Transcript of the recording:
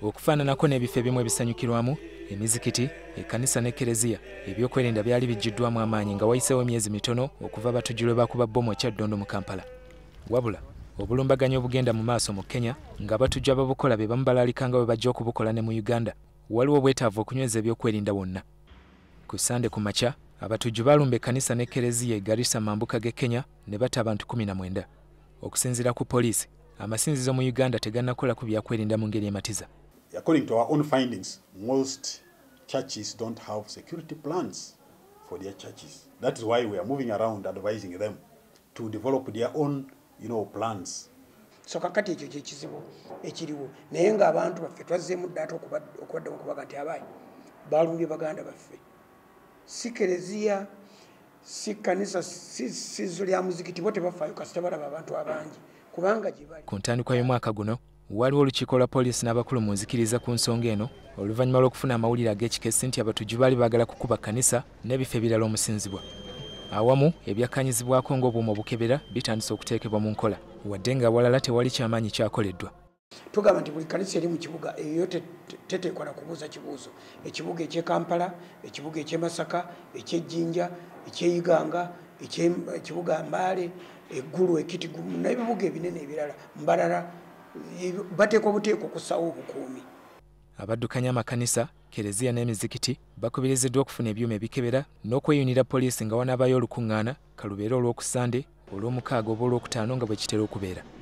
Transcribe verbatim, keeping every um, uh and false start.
Okufaananako n'ebifo ebimu ebisanyukirwamu, emizikiti, ekkanisa ne keleziya, ebyokwerinda byali bijjiddwamu amaanyi nga wayiseewo emyezi mitono okuva abatujju lwe bakuba bbomu ekyaddondo mu Kampala. Wabula obulumbaganyi obugenda mu maaso mu Kenya ng'abatujju ababukola be bamu balaalika nga bwe bajja okubukola ne mu Uganda. Waliwo obwetaavu okunyweza ebyokwerinda wonna. Ku Sande ku makya abatujju baalumba ekkanisa ne keleziya e Garissa mu mambuka g'e Kenya ne batta abantu kumi na mwenda. Okusinziira ku poliisi, amasinzizo mu Uganda tegannakola ku byakwerinda mu ngeri ematiza. According to our own findings, most churches don't have security plans for their churches. That is why we are moving around advising them to develop their own, you know, plans. So kakati ekyo kyekizibu ekiriwo naye nga abantu baffe twazzeemu ddaata okubadde okubaga nti abayi baalumbye baganda baffe. Si keleziya, si kkanisa, si sizzo lya muzikiti bo tebafaayo kasita balaba abantu abangi kubanga gye bali. Ku ntandikwa y'omwaka guno waliwo olukiiko lwa poliisi n'abakulu mu nzikiriza ku nsonga eno oluvannyuma lw'okufuna amawulire ag'ekikesi nti abatujju baali baagala kukuba kkanisa n'ebifo ebirala omusinzibwa. Awamu ebyakkanyizibwako ng'obuuma obukebera bitandise okuteekebwa mu nkola wadde nga awalala tewali kyamaanyi kyakoleddwa. Tugamba nti buli kkanisa eri mu kibuga eyo teteekwa na kubuuza kibuuzo. Ekibuga eky'e Kampala, ekibuga eky'e Masaka, eky'Ejjinja, eky'Iganga, ekibuga Mbale, eggulu, Ekitigumu n'ebibuga ebinene ebirala Mbarara bateekwa buteekwa okussaawo obukuumi. Abaddukanya amakanisa, keleziya n'emizikiti bakubiriziddwa okufuna ebyuma ebikebera n'okweyunira poliisi nga wanaabayo olukuŋŋaana kalubeere olw'oku Sande, olw'omukaaga oba olw'okutaano nga bwe kitera okubeera.